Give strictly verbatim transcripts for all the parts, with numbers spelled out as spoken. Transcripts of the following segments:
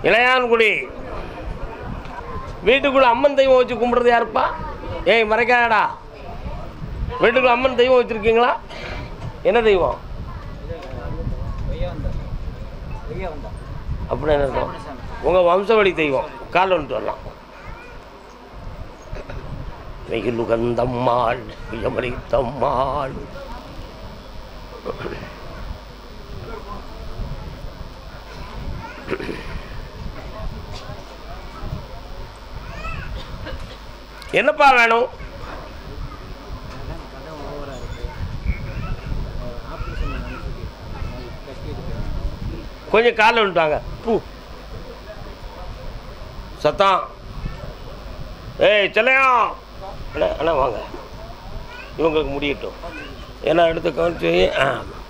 இளையான்குடி வீட்டுக்குள்ள அம்மன் தெய்வம் வச்சு கும்பிட்றது யாருப்பா? ஏய் மறைக்காடா, வீட்டுக்குள்ள அம்மன் தெய்வம் வச்சுருக்கீங்களா? என்ன தெய்வம்? அப்படின்னு என்ன அர்த்தம்? உங்கள் வம்சவழி தெய்வம். கால் வந்துட்டு வரலாம். வெயிலுகந்தம்மாள் வியமளித்தம்மாள் என்னப்பா வேணும்? கொஞ்சம் காலில் வந்துட்டாங்க. பூ சத்தம். ஏய் செல்லையா அண்ணா அண்ணா வாங்க, இவங்களுக்கு முடியட்டும். ஏன்னா எடுத்து கவனிச்சு ஆ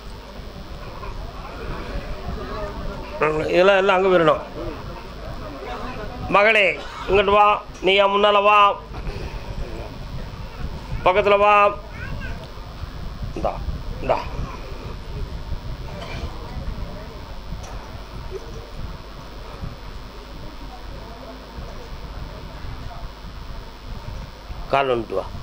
இதெல்லாம் எல்லாம் அங்கே வரணும். மகளே இங்கிட்டு வா, நீ என் முன்னால் வா, பக்கத்தில் வா. இந்தா இந்தா கால் வந்துட்டு வா.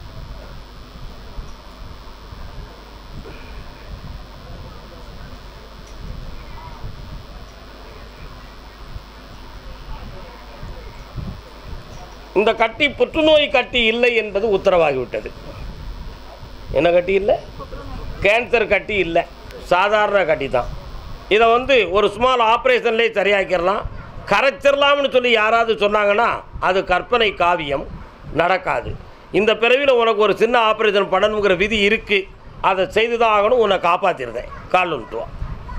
இந்த கட்டி புற்றுநோய் கட்டி இல்லை என்பது உத்தரவாகிவிட்டது. என்ன கட்டி இல்லை? கேன்சர் கட்டி இல்லை, சாதாரண கட்டி தான். இதை வந்து ஒரு ஸ்மால் ஆப்ரேஷன்லேயே சரியாக்கிடலாம், கரைச்சிடலாம்னு சொல்லி யாராவது சொன்னாங்கன்னா அது கற்பனை காவியம், நடக்காது. இந்த பிறவியில் உனக்கு ஒரு சின்ன ஆப்ரேஷன் பண்ணணுங்கிற விதி இருக்குது, அதை செய்து தான் ஆகணும். உன்னை காப்பாற்றிருந்தேன். கால் வந்துட்டு வா.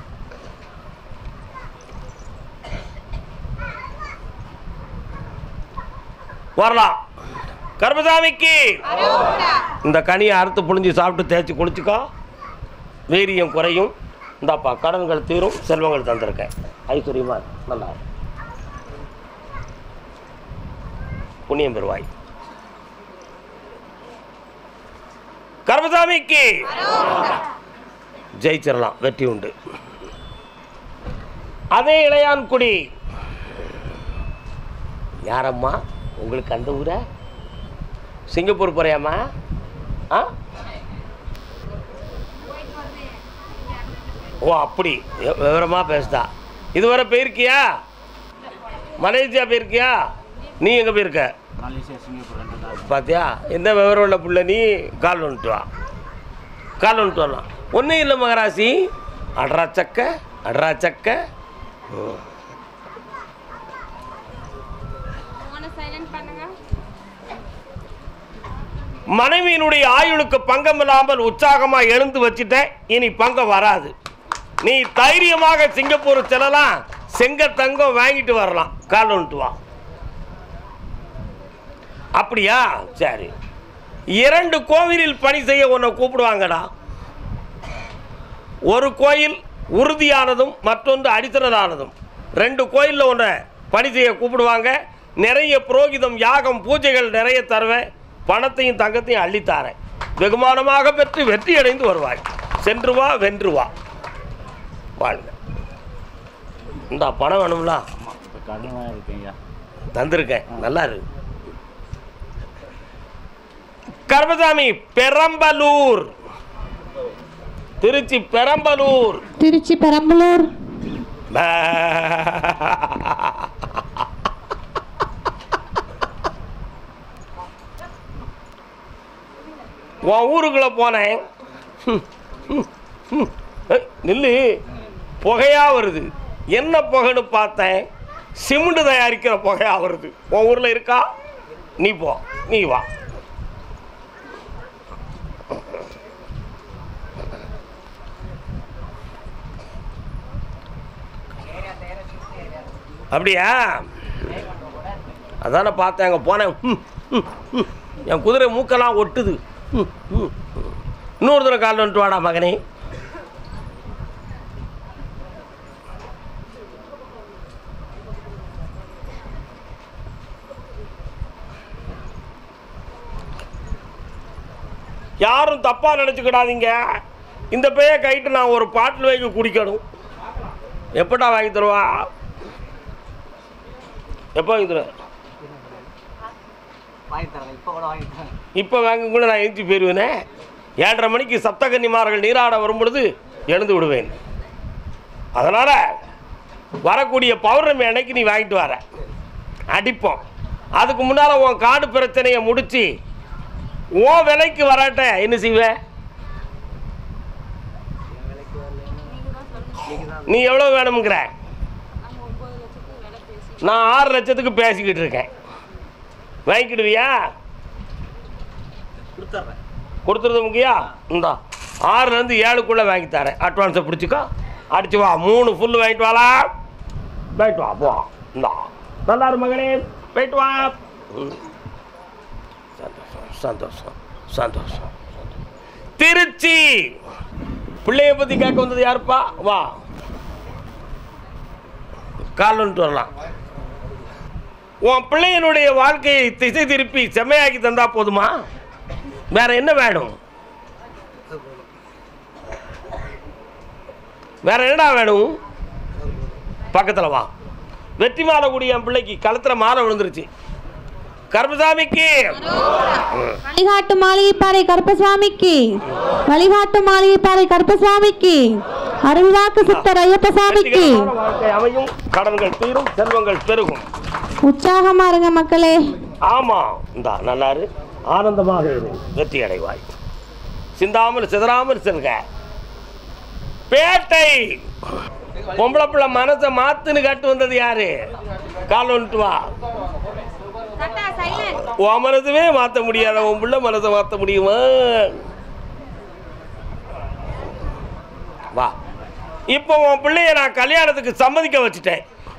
வரலாம். கர்மசாமிக்கு இந்த கனியை அறுத்து புழிஞ்சு சாப்பிட்டு தேய்ச்சி குளிச்சுக்கோ, வீரியம் குறையும். இந்தாப்பா கடன்கள் தீரும், செல்வங்கள் தந்திருக்கேன். ஐஸ்வர்யமா நல்லா புண்ணியம் பெறுவாய். கர்மசாமிக்கு ஜெயிச்சிடலாம், வெற்றி உண்டு. அதே இளையான்குடி யாரம்மா உங்களுக்கு? அந்த ஊரை சிங்கப்பூர் போறியாம்மா? ஆ ஓ அப்படி விவரமாக பேசுதா. இதுவரை போயிருக்கியா? மலேசியா போயிருக்கியா? நீ எங்கே போயிருக்க? பார்த்தியா என்ன விவரம் உள்ள புள்ள நீ. கால் வந்துட்டு வா, கால் வந்துட்டு வரலாம். ஒன்றும் இல்லை மகராசி. அட்ரா சக்க அட்ரா சக்க. மனைவியினுடைய ஆயுளுக்கு பங்கம் இல்லாமல் உற்சாகமாக எழுந்து வச்சுட்டேன். இனி பங்கம் வராது. நீ தைரியமாக சிங்கப்பூர் செல்லலாம், செங்க தங்கம் வாங்கிட்டு வரலாம். கால் வந்துட்டு வா. அப்படியா? சரி. இரண்டு கோவிலில் பணி செய்ய உன்னை கூப்பிடுவாங்கடா. ஒரு கோயில் உறுதியானதும் மற்றொன்று அடித்தனதானதும். ரெண்டு கோயிலில் உன்னை பணி செய்ய கூப்பிடுவாங்க. நிறைய புரோகிதம் யாகம் பூஜைகள் நிறைய தருவேன். பணத்தையும் தங்கத்தையும் அள்ளித்தாரேன். வெகுமானமாக பெற்று வெற்றி அடைந்து வருவாய். சென்று வா, வென்று வா, வாழ்க. இந்த பணம் வேணும்ல? தந்திருக்கேன், நல்லா இருக்கு. கர்மசாமி பெரம்பலூர், திருச்சி பெரம்பலூர், திருச்சி பெரம்பலூர். உன் ஊருக்குள்ள போனேன். நில்லு, புகையா வருது. என்ன புகைன்னு பார்த்தேன், சிமெண்ட் தயாரிக்கிற புகையா வருது. உன் ஊரில் இருக்கா? நீ போ, நீ வா. அப்படியா? அதான பார்த்தேன். அங்கே போனேன், என் குதிரை மூக்கெல்லாம் ஒட்டுது. இன்னொரு தடவை கால் வந்துட்டு வாடா மகனே. யாரும் தப்பா நினைச்சுக்கிடாதீங்க. இந்த பேய கைட்டு நான் ஒரு பாட்டில் வாங்கி குடிக்கணும். எப்படா வாங்கி தருவா? எப்போ வாங்கி தருவேன்? இப்போ வாங்க கூட நான் எழுந்து போயிடுவேனே. ஏழரை மணிக்கு சப்தகன்னிமார்கள் நீராட வரும்பொழுது எழுந்து விடுவேன். அதனால் வரக்கூடிய பௌர்ணமி அன்னைக்கு நீ வாங்கிட்டு வர அடிப்போம். அதுக்கு முன்னால் உன் காடு பிரச்சனையை முடித்து உன் விலைக்கு வராட்ட என்ன செய்வேன்? நீ எவ்வளோ வேணுங்கிற? நான் ஆறு லட்சத்துக்கு பேசிக்கிட்டு இருக்கேன். வாங்கிக்கிடுவியா? கொடுத்துருது முக்கியா? இந்தா ஆறுலேருந்து ஏழுக்குள்ளே வாங்கி தரேன். அட்வான்ஸை பிடிச்சிக்கோ, அடிச்சு வா. மூணு ஃபுல்லு வாங்கிட்டு வாளா. போயிட்டு வா போ. இந்தா நல்லா இரு மகனே, போயிட்டு வா. சந்தோஷம் சந்தோஷம் சந்தோஷம். திருச்சி பிள்ளைய பற்றி கேட்க வந்தது யாருப்பா? வா கால் வந்துட்டு வரலாம். உன் பிள்ளையனுடைய வாழ்க்கையை திசை திருப்பி செம்மையாக்கி தந்தா போதுமா? வேற என்ன வேணும்? வேற என்னடா வேணும்? பக்கத்தில் வா. வெற்றி மாலை கூடிய என் பிள்ளைக்கு கழுத்தில் மாலை விழுந்துருச்சு. கருப்பசாமிக்கு வழிகாட்டு மாளிகைப்பாறை கருப்பசாமிக்கு, வழிகாட்டு மாளிகைப்பாறை கருப்பசாமிக்கு, அருள்வாக்கு சித்தர் ஐயப்பசாமிக்கு. வாழ்க்கை அமையும், கடன்கள் தீரும், செல்வங்கள் பெருகும். உற்சாகமா இருங்க மக்களே. ஆமா, இந்தா நல்லாரு, ஆனந்தமாக இரு, வெற்றி அடைவாய். சிந்தாமல் சிதறாமல் செல்க. பேட்டை பொம்பளை பிள்ளை மனசை மாத்துன்னு கட்டு வந்தது யாரு? கால் வந்துட்டு வா. உன் மனசுவே மாற்ற முடியாத உன் பிள்ளை மனசை மாற்ற முடியுமா? வா. இப்போ உன் பிள்ளைய நான் கல்யாணத்துக்கு சம்மதிக்க வச்சுட்டேன்.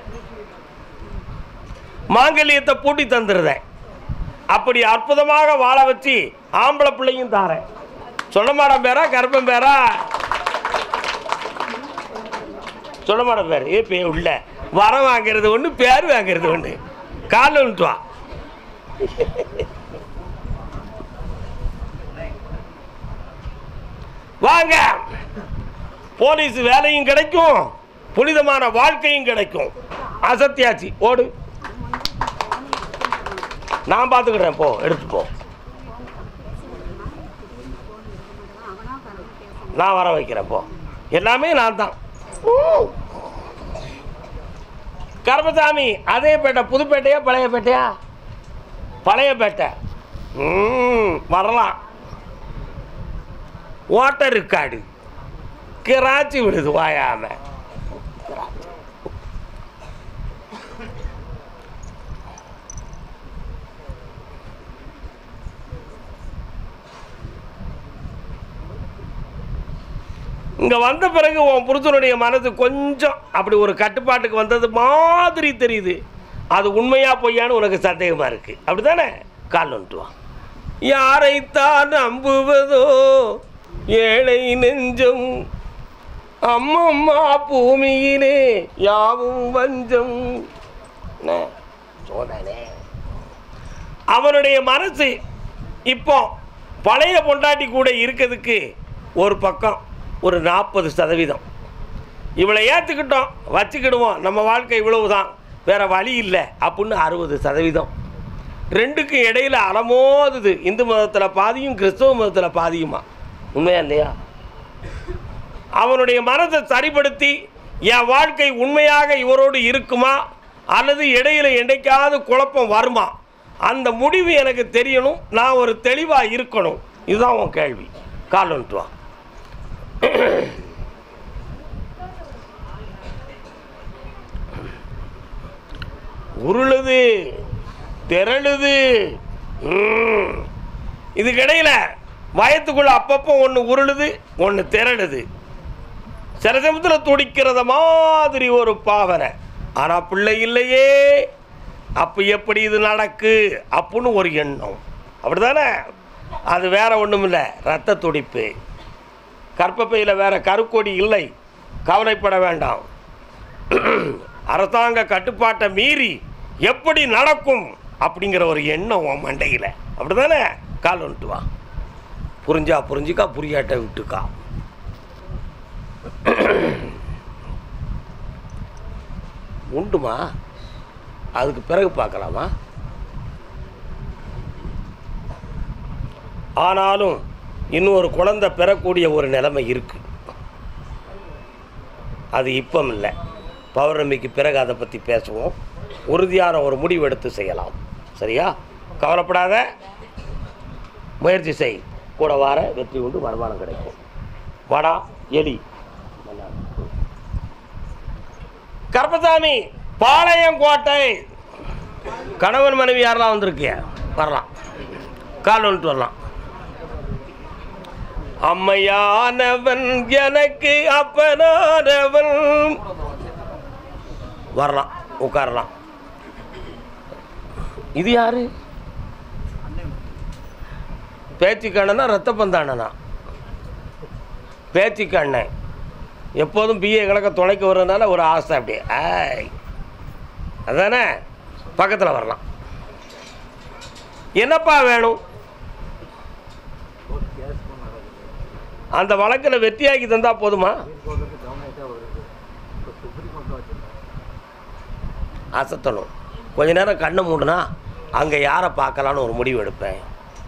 மாங்கல்யத்தை பூட்டி தந்துடுறேன். அப்படி அற்புதமாக வாழ வச்சு ஆம்பளை பிள்ளையும் தாரேன். சொல்லமாடம் பேரா கருப்பம் பேரா? சொல்லமாடம் பேர். ஏ பே உள்ள வரம் வாங்கிறது ஒன்று, பேர் வாங்கிறது ஒன்று. கால் வந்துட்டு வா. வாங்க. போலீஸ் வேலையும் கிடைக்கும், புனிதமான வாழ்க்கையும் கிடைக்கும். அசத்தியாச்சு, ஓடு. நான் பார்த்துக்கிறேன், போ எடுத்து போ. நான் வர வைக்கிறேன், போ. எல்லாமே நான் தான். கருப்பசாமி அதே பேட்டை, புதுப்பேட்டையா பழைய பேட்டையா? பழைய பேட்டை. ம் வரலாம். ஓட்டர் இருக்காடு கிராச்சி விடுது வாயாம. இங்கே வந்த பிறகு உன் புருஷனுடைய மனது கொஞ்சம் அப்படி ஒரு கட்டுப்பாட்டுக்கு வந்தது மாதிரி தெரியுது. அது உண்மையா பொய்யான்னு உனக்கு சந்தேகமாக இருக்குது, அப்படி தானே? கால் வந்துட்டு வா. யாரைத்தான் நம்புவதோ ஏழை நெஞ்சம், அம்மம்மா பூமியிலே யாவும் வஞ்சம். அவனுடைய மனசு இப்போ பழைய பொண்டாட்டி கூட இருக்கிறதுக்கு ஒரு பக்கம் ஒரு நாற்பது சதவீதம். இவளை ஏற்றுக்கிட்டோம், வச்சுக்கிடுவோம், நம்ம வாழ்க்கை இவ்வளவுதான், வேற வழி இல்லை அப்படின்னு அறுபது சதவீதம். ரெண்டுக்கும் இடையில் அலமோதுது. இந்து மதத்தில் பாதியும் கிறிஸ்தவ மதத்தில் பாதியுமா? உண்மையா இல்லையா? அவனுடைய மனதை சரிப்படுத்தி என் வாழ்க்கை உண்மையாக இவரோடு இருக்குமா அல்லது இடையில் என்றைக்காவது குழப்பம் வருமா, அந்த முடிவு எனக்கு தெரியணும். நான் ஒரு தெளிவாக இருக்கணும். இதுதான் உன் கேள்வி. கால் வந்துட்டு வா. உருளுது, திரளுது. இதுக்கிடையில் வயத்துக்குள்ள அப்பப்போ ஒன்று உருளுது, ஒன்று திரளுது. சில சமயத்தில் துடிக்கிறத மாதிரி ஒரு பாவனை. ஆனால் பிள்ளை இல்லையே, அப்போ எப்படி இது நடக்கு அப்படின்னு ஒரு எண்ணம், அப்படி தானே? அது வேற ஒன்றும் இல்லை, இரத்த துடிப்பு. கர்ப்பப்பையில் வேற கருக்கொடி இல்லை, கவலைப்பட வேண்டாம். அரசாங்க கட்டுப்பாட்டை மீறி எப்படி நடக்கும் அப்படிங்கிற ஒரு எண்ணம் உன் மண்டையில், அப்படி தானே? கால் வந்துட்டு வா. புரிஞ்சா புரிஞ்சுக்கா, புரியாட்ட விட்டுக்கா. உண்டுமா? அதுக்கு பிறகு பார்க்கலாமா? ஆனாலும் இன்னும் ஒரு குழந்தை பெறக்கூடிய ஒரு நிலைமை இருக்குது. அது இப்போ இல்லை, பௌர்ணமிக்கு பிறகு அதை பற்றி பேசுவோம். உறுதியான ஒரு முடிவு எடுத்து செய்யலாம். சரியா? கவலைப்படாத, முயற்சி செய். கூட வார வெற்றி உண்டு, வருமானம் கிடைக்கும். வாடா எலி. கருப்பசாமி, பாளையங்கோட்டை. கணவன் மனைவி யாரெல்லாம் வந்திருக்கிய? வரலாம், கால் வந்துட்டு வரலாம். அம்மையானவன் எனக்கு அப்பனானவன். வரலாம், உட்காரலாம். இது யாரு? பேச்சுக்கண்ணனா ரத்த பந்தானனா? பேச்சுக்கண்ணன். எப்போதும் பிஏ கணக்க துணைக்கு வர்றதுனால ஒரு ஆசை அப்படியே. ஆய், அதானே? பக்கத்தில் வரலாம். என்னப்பா வேணும்? அந்த வழக்கில் வெற்றியாக்கி தந்தா போதுமா? அசத்தணும். கொஞ்ச நேரம் கண்ணை மூடுனா அங்கே யாரை பார்க்கலான்னு ஒரு முடிவு எடுப்பேன்.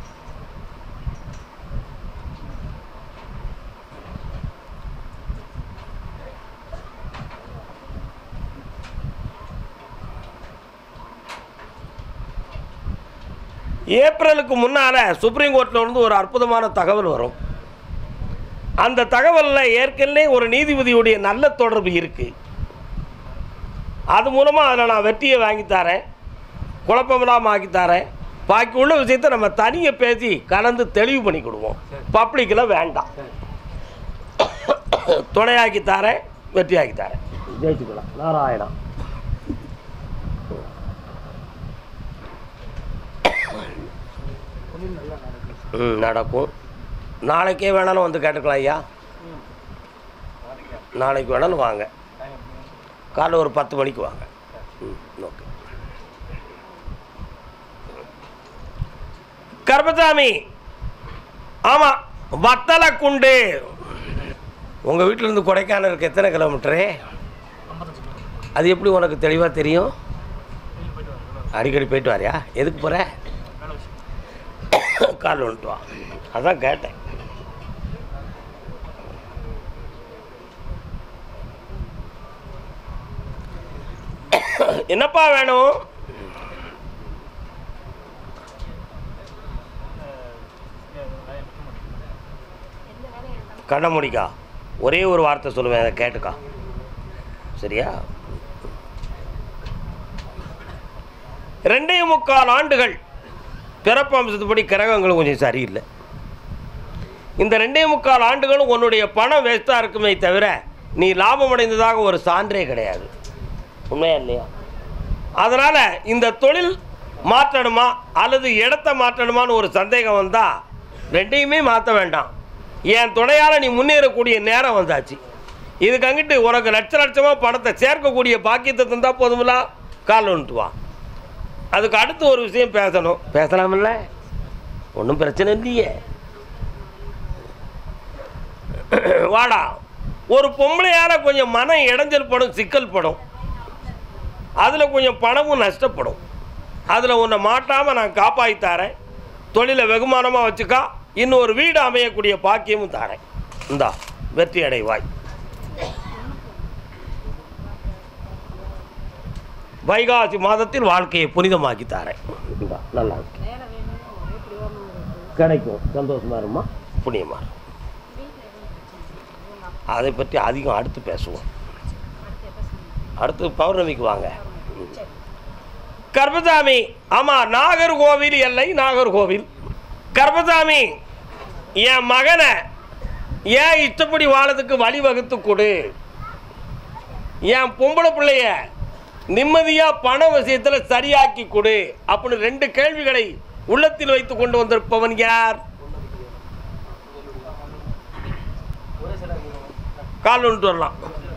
ஏப்ரலுக்கு முன்னால் சுப்ரீம் கோர்ட்டில் இருந்து ஒரு அற்புதமான தகவல் வரும். அந்த தகவலில் ஏற்கனவே ஒரு நீதிபதியுடைய நல்ல தொடர்பு இருக்குது. அது மூலமாக அதில் நான் வெற்றியை வாங்கித்தாரேன், குழப்பமில்லாமல் ஆக்கித்தாரேன். பாக்கி உள்ள விஷயத்தை நம்ம தனியாக பேசி கலந்து தெளிவு பண்ணி கொடுவோம். பப்ளிக்கில் வேண்டாம். துணையாக்கித்தாரேன், வெற்றியாக்கித்தாரேன். ஜெயிச்சுக்கலாம். நாராயணா. ம், நடக்கும். நாளைக்கே வேணாலும் வந்து கேட்டுக்கலாம் ஐயா. நாளைக்கு வேணாலும் வாங்க, காலைல ஒரு பத்து மணிக்கு வாங்க. ம், ஓகே. கருப்பசாமி, ஆமாம், வத்தலக்குண்டு. உங்கள் வீட்டிலேருந்து கொடைக்கானலுக்கு எத்தனை கிலோமீட்டரு? அது எப்படி உனக்கு தெளிவாக தெரியும்? அடிக்கடி போயிட்டு வாரியா? எதுக்கு போகிற? கால் வந்துட்டு வா. அதான் கேட்டேன். என்னப்பா வேணும்? கண்ண முடிக்கா, ஒரே ஒரு வார்த்தை சொல்லுவேன், அதை கேட்டுக்கா. சரியா? ரெண்டே முக்கால் ஆண்டுகள் பிறப்பு அம்சத்துப்படி கிரகங்கள் கொஞ்சம் சரியில்லை. இந்த ரெண்டே முக்கால் ஆண்டுகளும் உன்னுடைய பணம் வேஸ்ட்டாக இருக்குமே தவிர நீ லாபம் அடைந்ததாக ஒரு சான்றே கிடையாது. உண்மையா இல்லையா? அதனால் இந்த தொழில் மாற்றணுமா அல்லது இடத்த மாற்றணுமான்னு ஒரு சந்தேகம் வந்தால் ரெண்டையுமே மாற்ற வேண்டாம். என் துணையால் நீ முன்னேறக்கூடிய நேரம் வந்தாச்சு. இதுக்கு அங்கிட்டு உனக்கு லட்ச லட்சமாக பணத்தை சேர்க்கக்கூடிய பாக்கியத்தை தந்தால் போதுமில்ல. கால் வந்துட்டு வா. அதுக்கு அடுத்து ஒரு விஷயம் பேசணும். பேசலாமில்ல? ஒன்றும் பிரச்சனை இல்லையே. வாடா. ஒரு பொம்பளையால் கொஞ்சம் மனம் இடைஞ்சல் படும், சிக்கல் படும். அதில் கொஞ்சம் பணமும் நஷ்டப்படும். அதில் உன்னை மாட்டாமல் நான் காப்பாற்றி தரேன். தொழிலை வெகுமானமாக வச்சுக்கா. இன்னும் ஒரு வீடு அமையக்கூடிய பாக்கியமும் தரேன். இந்தா, வெற்றி அடைவாய். வைகாசி மாதத்தில் வாழ்க்கையை புனிதமாக்கி தரேன். இந்தா, நல்லா இருக்கு. கிடைக்கும். சந்தோஷமா இருமா, புண்ணியமா. அதை பற்றி அதிகம் அடுத்து பேசுவோம். அடுத்து பௌர்ணமிக்கு வாங்க. கருப்பசாமி, ஆமாம், நாகர்கோவில் எல்லை நாகர்கோவில். கருப்பசாமி, என் மகனை ஏன் இஷ்டப்படி வாழறதுக்கு வழிவகுத்து கொடு. என் பொம்பளை பிள்ளைய நிம்மதியாக பண விஷயத்தில் சரியாக்கி கொடு அப்படின்னு ரெண்டு கேள்விகளை உள்ளத்தில் வைத்து கொண்டு வந்திருப்பவன் யார்? கால் வந்துட்டு வரலாம்.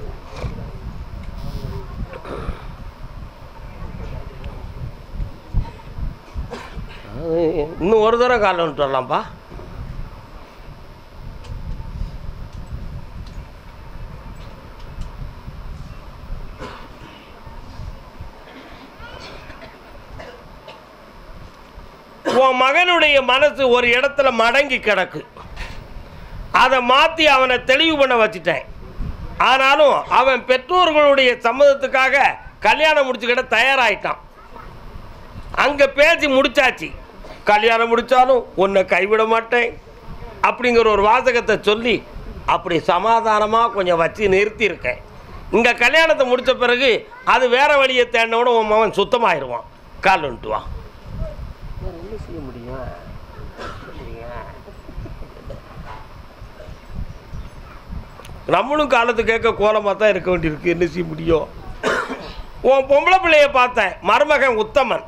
இன்னும் ஒரு தடவை கால் வந்துட்டு வரலாம்ப்பா. உன் மகனுடைய மனசு ஒரு இடத்துல மடங்கி கிடக்கு, அதை மாற்றி அவனை தெளிவு பண்ண வச்சுட்டேன். ஆனாலும் அவன் பெற்றோர்களுடைய சம்மதத்துக்காக கல்யாணம் முடிச்சுக்கிட்ட தயாராகிட்டான். அங்கே பேசி முடிச்சாச்சு. கல்யாணம் முடித்தாலும் உன்னை கைவிட மாட்டேன் அப்படிங்கிற ஒரு வாசகத்தை சொல்லி அப்படி சமாதானமாக கொஞ்சம் வச்சு நிறுத்தியிருக்கேன். இங்கே கல்யாணத்தை முடித்த பிறகு அது வேறு வழியை தேடினோட உன் மகன் சுத்தமாகிடுவான். கால் வந்துட்டுவான். என்ன செய்ய முடியும்? நம்மளும் காலத்து கேட்க கோலமாக தான் இருக்க வேண்டியிருக்கு. என்ன செய்ய முடியும்? உன் பொம்பளை பிள்ளைய பார்த்தேன், மருமகன் உத்தமன்.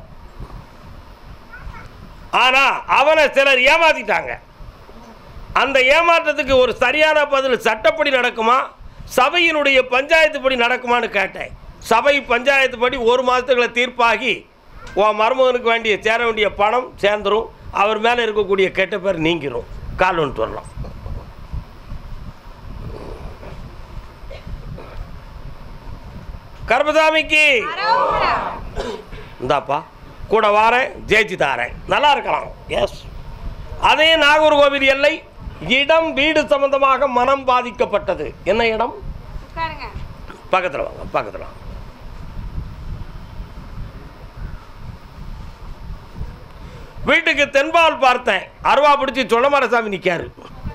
ஆனால் அவனை சிலர் ஏமாத்திட்டாங்க. அந்த ஏமாற்றத்துக்கு ஒரு சரியான பதில் சட்டப்படி நடக்குமா, சபையினுடைய பஞ்சாயத்து படி நடக்குமான்னு கேட்டேன். சபை பஞ்சாயத்து படி ஒரு மாதத்துக்குள்ள தீர்ப்பாகி உன் மருமகனுக்கு வேண்டிய சேர வேண்டிய பணம் சேர்ந்துடும், அவர் மேலே இருக்கக்கூடிய கெட்ட பேர் நீங்கிரும். கால் வந்துட்டு வரலாம். கருப்பசாமிக்கு இந்தாப்பா கூட வாரேன், ஜெயிச்சு தாரேன், நல்லா இருக்கலாம். எஸ். அதே நாகர்கோவில் எல்லை இடம் வீடு சம்பந்தமாக மனம் பாதிக்கப்பட்டது. என்ன இடம்? பக்கத்தில் வாங்க, பக்கத்தில் வாங்க. வீட்டுக்கு தென்பால் பார்த்தேன், அருவா பிடிச்சி சொல்லமாரசாமி நிற்காரு.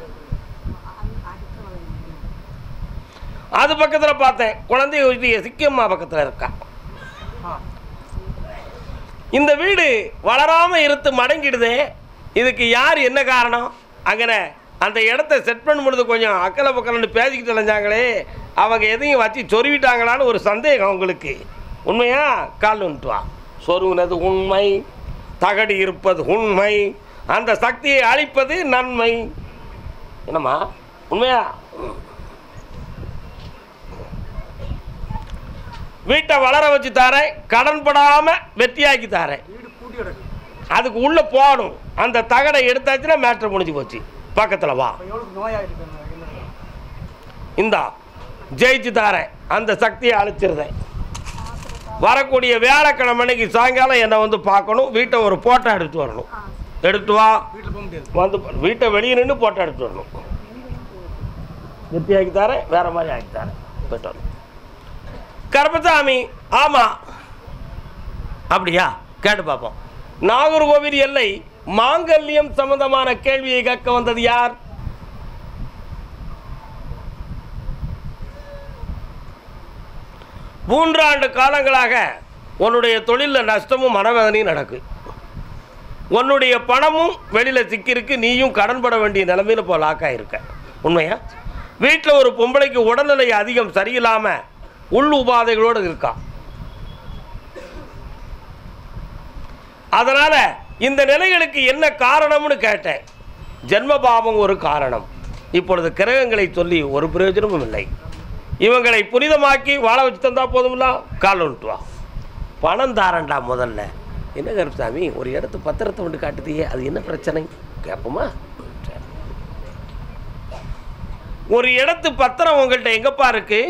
அது பக்கத்தில் பார்த்தேன், குழந்தை சிக்கியம்மா பக்கத்தில் இருக்கா. இந்த வீடு வளராமல் இருத்து மடங்கிடுதே, இதுக்கு யார் என்ன காரணம்? அங்கே அந்த இடத்த செட் பண்ணும்பொழுது கொஞ்சம் அக்கலை பக்கலன்னு பேசிக்கிட்டு அலைஞ்சாங்களே, அவங்க எதையும் வச்சு சொருவிட்டாங்களான்னு ஒரு சந்தேகம் உங்களுக்கு. உண்மையா? கால் வந்துட்டுவா. சொருவினது உண்மை, தகடு இருப்பது உண்மை, அந்த சக்தியை அழிப்பது நன்மை. என்னம்மா உண்மையா? வீட்டை வளர வச்சு தாரேன், கடன் படாமல் வெற்றியாக்கி தாரேன். அதுக்கு உள்ளே போகணும். அந்த தகடை எடுத்தாச்சுன்னா மேட்ரு முடிஞ்சு போச்சு. பக்கத்தில் வா. இந்தா ஜெயிச்சு தாரேன், அந்த சக்தியை அழிச்சிருந்தேன். வரக்கூடிய வியாழக்கிழமைக்கு சாயங்காலம் என்னை வந்து பார்க்கணும். வீட்டை ஒரு போட்டோ எடுத்து வரணும். எடுத்து வா. வந்து வீட்டை வெளியே நின்று போட்டோ எடுத்து வரணும். வெற்றியாக்கி தாரேன், வேற மாதிரி ஆக்கி தாரேன். போயிட்டு வரணும். கருப்பசாமி, ஆமாம். அப்படியா? கேட்டு பார்ப்போம். நாகர்கோவில் எல்லை மாங்கல்யம் சம்பந்தமான கேள்வியை கேட்க வந்தது யார்? மூன்றாண்டு காலங்களாக உன்னுடைய தொழிலில் நஷ்டமும் மனவேதனையும் நடக்கு. உன்னுடைய பணமும் வெளியில் சிக்கிருக்கு, நீயும் கடன் பட வேண்டிய நிலைமையில் இப்போ லாக்காக இருக்க. உண்மையா? வீட்டில் ஒரு பொம்பளைக்கு உடல்நிலை அதிகம் சரியில்லாமல் உள் உபாதைகளோடு இருக்கா. அதனால் இந்த நிலைகளுக்கு என்ன காரணம்னு கேட்டேன். ஜென்மபாவம் ஒரு காரணம். இப்பொழுது கிரகங்களை சொல்லி ஒரு பிரயோஜனமும் இல்லை. இவங்களை புனிதமாக்கி வாழ வச்சு தந்தா போதும்ல. கால் வந்துட்டு வா. பணம் தாரண்டா முதல்ல. என்ன கருப்பசாமி, ஒரு இடத்து பத்திரத்தை வந்து காட்டுதியே, அது என்ன பிரச்சனை கேட்போமா? ஒரு இடத்து பத்திரம் உங்கள்கிட்ட எங்கப்பா இருக்கு?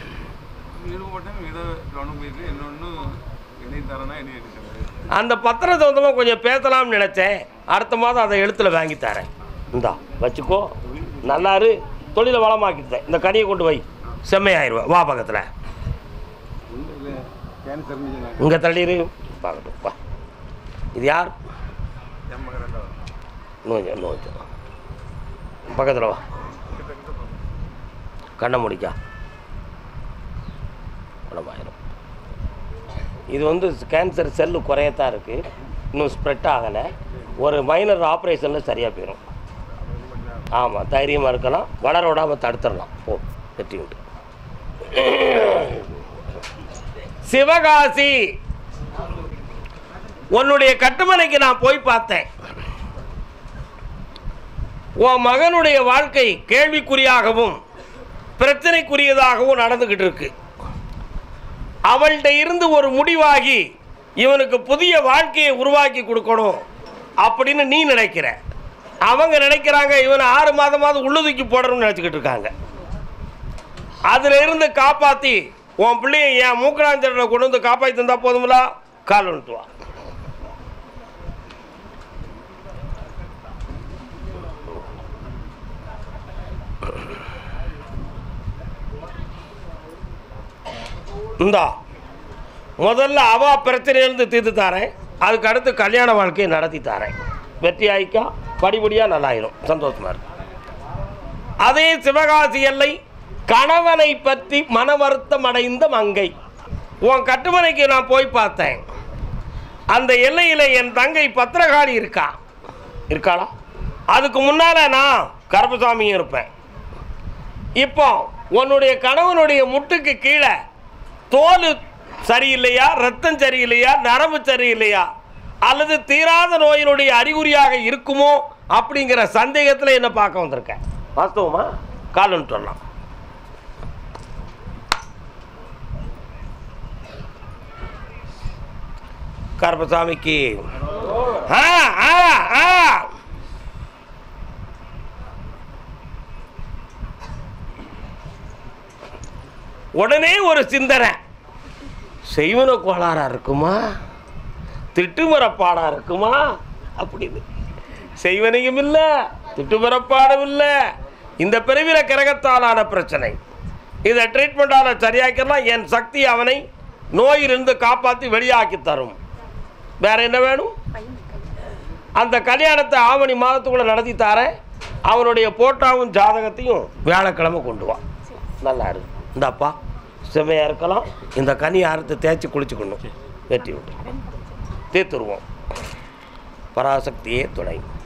அந்த பத்திரம் சொந்தமாக கொஞ்சம் பேசலாம்னு நினச்சேன். அடுத்த மாதம் அதை எழுத்தில் வாங்கி தரேன். இந்தா வச்சுக்கோ, நல்லாரு, தொழிலை வளமாக்கிட்டேன். இந்த கனியை கொண்டு வை, செம்மையாயிருவா. வா பக்கத்தில் இங்கே தள்ளிடு. பார்க்கட்டும் வா. இது யார்? நோஞ்சம் நோஞ்சம் பக்கத்தில் வா. கண்ணை முடிக்கா குணமாயிரும். இது வந்து கேன்சர் செல்லு குறையத்தான் இருக்குது, இன்னும் ஸ்ப்ரெட் ஆகலை. ஒரு மைனர் ஆப்ரேஷனில் சரியாக போயிடும். ஆமாம், தைரியமாக இருக்கலாம், வளர விடாமல் தடுத்துடலாம். போ வெற்றி உண்டு. சிவகாசி, உன்னுடைய கட்டுமனைக்கு நான் போய் பார்த்தேன். உன் மகனுடைய வாழ்க்கை கேள்விக்குறியாகவும் பிரச்சனைக்குரியதாகவும் நடந்துக்கிட்டு இருக்கு. அவள்கிட்ட இருந்து ஒரு முடிவாகி இவனுக்கு புதிய வாழ்க்கையை உருவாக்கி கொடுக்கணும் அப்படின்னு நீ நினைக்கிற. அவங்க நினைக்கிறாங்க இவனை ஆறு மாதமாவது உள்ளுதுக்கி போடணும்னு நினச்சிக்கிட்டு இருக்காங்க. அதில் இருந்து காப்பாற்றி உன் பிள்ளைய என் மூக்கலாஞ்சலை கொண்டு வந்து காப்பாற்றி தந்தா போதுங்களா? கால் வந்துட்டு வா. இந்தா முதல்ல அவா பிரச்சனையிலேருந்து தீர்த்து தாரேன், அதுக்கு அடுத்து கல்யாண வாழ்க்கையை நடத்தி தாரேன். வெற்றி ஆயிக்கா படிப்படியாக நல்லாயிரும், சந்தோஷமாக இருக்கும். அதே சிவகாசி எல்லை கணவனை பற்றி மன வருத்தம் அடைந்த மங்கை. உன் கட்டுமனைக்கு நான் போய் பார்த்தேன், அந்த எல்லையில் என் தங்கை பத்திரகாளி இருக்கா இருக்காளா? அதுக்கு முன்னால் நான் கருப்பசாமியும் இருப்பேன். இப்போ உன்னுடைய கணவனுடைய முட்டுக்கு கீழே தோல் சரியில்லையா, ரத்தம் சரியில்லையா, நரம்பு சரியில்லையா, அல்லது தீராத நோயினுடைய அறிகுறியாக இருக்குமோ அப்படிங்கிற சந்தேகத்தில் என்ன பார்க்க வந்திருக்கேன். வாஸ்தவமா? காலன்னு சொல்லலாம். கருப்பசாமிக்கு ஆ ஆ ஆ உடனே ஒரு சிந்தனை, செய்வன கோளாறா இருக்குமா, திட்டுமரப்பாடா இருக்குமா அப்படின்னு. செய்வனையும் இல்லை, திட்டுமரப்பாடும் இல்லை, இந்த பிறவில கிரகத்தாலான பிரச்சனை. இதை ட்ரீட்மெண்டால் சரியாக்கலாம். என் சக்தி அவனை நோயிலிருந்து காப்பாற்றி வெளியாக்கி தரும். வேற என்ன வேணும்? அந்த கல்யாணத்தை ஆவணி மாதத்துக்குள்ள நடத்தி தாரேன். அவனுடைய போட்டாவும் ஜாதகத்தையும் வியாழக்கிழமை கொண்டு வா. நல்லா இருக்கு. இந்தாப்பா செம்மையாக இருக்கலாம். இந்த கனி அறுத்து தேய்ச்சி குளிச்சுக்கணும். வெற்றி விட்டு தீர்த்துருவோம். பராசக்தியே துணை.